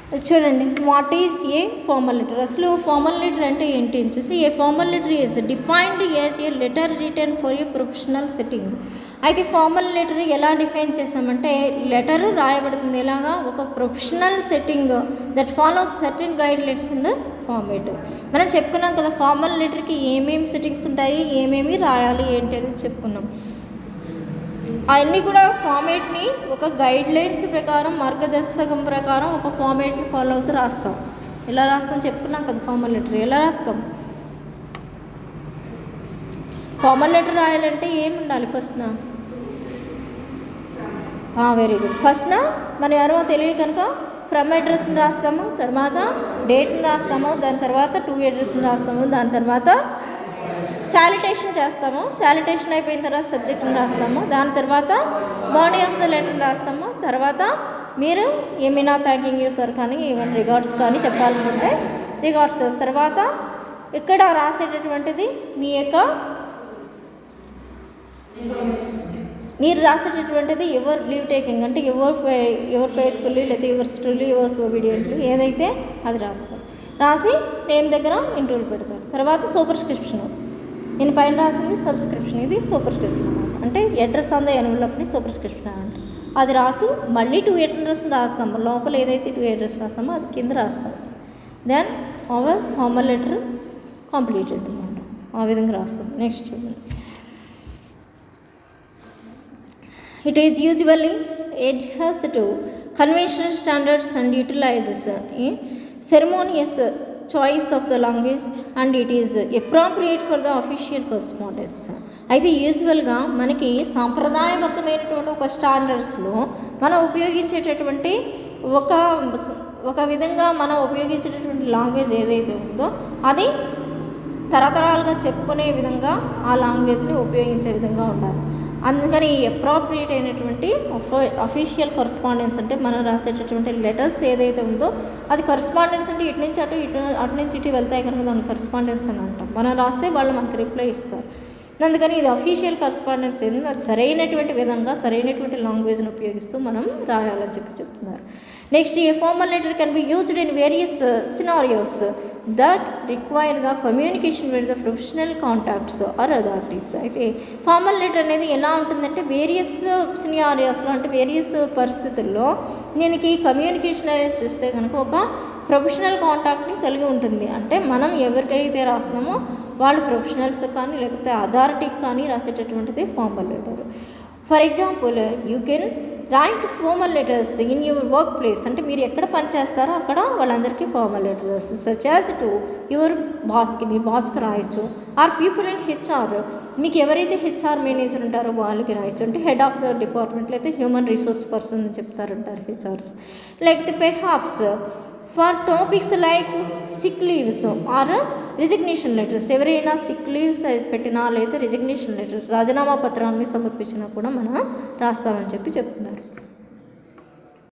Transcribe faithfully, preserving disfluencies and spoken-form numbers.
చూడండి, what is a formal letter. అసలు formal letter అంటే ఏంటి అని చూసి, a formal letter is defined as a letter written for a professional setting. అయితే ఫార్మల్ లెటర్ ఎలా డిఫైన్ చేసామంటే, లెటర్ రాయబడుతుంది ఎలాగా, ఒక professional setting that follows certain guidelines and format. మనం చెప్పుకున్నాం కదా ఫార్మల్ లెటర్కి ఏమేమి సెట్టింగ్స్ ఉంటాయి, ఏమేమి రాయాలి ఏంటి అని చెప్పుకున్నాం. అవన్నీ కూడా ఫార్మేట్ని ఒక గైడ్ లైన్స్ ప్రకారం, మార్గదర్శకం ప్రకారం ఒక ఫార్మేట్ని ఫాలో అవుతూ రాస్తాం. ఎలా రాస్తాం చెప్పుకున్నాం కదా ఫార్మల్ లెటర్ ఎలా రాస్తాం. ఫార్మల్ లెటర్ రాయాలంటే ఏమి ఉండాలి ఫస్ట్న, వెరీ గుడ్. ఫస్ట్న మనం ఎవరో తెలియదు కనుక ఫ్రమ్ అడ్రస్ని రాస్తాము, తర్వాత డేట్ని రాస్తాము, దాని తర్వాత టు అడ్రస్ని రాస్తాము, దాని తర్వాత శాలిటేషన్ చేస్తాము, శాలిటేషన్ అయిపోయిన తర్వాత సబ్జెక్ట్ని రాస్తాము, దాని తర్వాత బాడీ ఆఫ్ ద లెటర్ని రాస్తాము, తర్వాత మీరు ఏమైనా థ్యాంకింగ్ యూ సార్ కానీ ఈవెన్ రిగార్డ్స్ కానీ చెప్పాలనుకుంటే రిగార్డ్స్. తర్వాత ఇక్కడ రాసేటటువంటిది మీ యొక్క మీరు రాసేటటువంటిది ఎవర్ లీవ్ టేకింగ్ అంటే ఎవర్ ఫే ఎవర్ ఫెయిత్ఫుల్లీ లేదా ఎవర్ ట్రూలీ ఎవర్ ఒబీడియంట్లీ ఏదైతే అది రాస్తారు. రాసి నేమ్ దగ్గర ఇంటర్వ్యూ పెడతారు. తర్వాత సూపర్ స్క్రిప్షన్, నేను పైన రాసింది సబ్స్క్రిప్షన్, ఇది సూపర్ స్క్రిప్షన్ అనమాట. అంటే అడ్రస్ ఆన్ ద ఎన్వలప్ని సూపర్ స్క్రిప్షన్ అంటే అది రాసి మళ్ళీ టూ అడ్రస్ని రాస్తాము, లోపల ఏదైతే టూ అడ్రస్ రాస్తామో అది కింద రాస్తాం. Then our formal letter completed అనమాట. ఆ విధంగా రాస్తాం. నెక్స్ట్ చూడండి, it is usually adheres to conventional standards and utilizes a ceremonious choice of the language and it is appropriate for the official correspondence. అయితే యూజువల్గా మనకి సాంప్రదాయబద్ధమైనటువంటి ఒక స్టాండర్డ్స్లో మనం ఉపయోగించేటటువంటి ఒక ఒక విధంగా మనం ఉపయోగించేటటువంటి లాంగ్వేజ్ ఏదైతే ఉందో అది తరతరాలుగా చెప్పుకునే విధంగా ఆ లాంగ్వేజ్ని ఉపయోగించే విధంగా ఉండాలి. అందుకని అప్రోప్రియేట్ అయినటువంటి అఫీషియల్ కరస్పాండెన్స్ అంటే మనం రాసేటటువంటి లెటర్స్ ఏదైతే ఉందో అది కరస్పాండెన్స్ అంటే ఇటు నుంచి అటు ఇటు అటు నుంచి ఇటు వెళ్తాయి కనుక దాన్ని కరస్పాండెన్స్ అని అంటాం. మనం రాస్తే వాళ్ళు మనకు రిప్లై ఇస్తారు. అందుకని ఇది అఫీషియల్ కరస్పాండెన్స్ ఏంటంటే అది సరైనటువంటి విధంగా సరైనటువంటి లాంగ్వేజ్ని ఉపయోగిస్తూ మనం రాయాలని చెప్పి చెప్తున్నారు. Next, a formal letter can be used in various scenarios that require the communication with the professional contacts or authorities. అయితే ఫార్మల్ లెటర్ అనేది ఎలా ఉంటుందంటే వేరియస్ సినారియోస్లో అంటే వేరియస్ పరిస్థితుల్లో దీనికి కమ్యూనికేషన్ అనేది చూస్తే కనుక ఒక ప్రొఫెషనల్ కాంటాక్ట్ని కలిగి ఉంటుంది. అంటే మనం ఎవరికైతే రాస్తున్నామో వాళ్ళు ప్రొఫెషనల్స్ కానీ లేకపోతే అథారిటీకి కానీ రాసేటటువంటిది formal letter. For example, you can write formal letters in your workplace అంటే మీరు ఎక్కడ పనిచేస్తారో అక్కడ వాళ్ళందరికీ formal letters such as to your బాస్కి మీ బాస్కి రాయొచ్చు. ఆర్ పీపుల్ ఇన్ హెచ్ఆర్ మీకు ఎవరైతే హెచ్ఆర్ మేనేజర్ ఉంటారో వాళ్ళకి రాయొచ్చు. అంటే హెడ్ ఆఫ్ ద డిపార్ట్మెంట్లో అయితే హ్యూమన్ రిసోర్స్ పర్సన్ అని చెప్తారంటారు హెచ్ఆర్స్. లేకపోతే perhaps for topics like sick leaves or resignation letters ఎవరైనా సిక్ లీవ్స్ పెట్టినా లేదా రిజిగ్నేషన్ లెటర్స్ రాజీనామా పత్రాన్ని సమర్పించినా కూడా మనం రాస్తామని చెప్పి చెప్తున్నారు.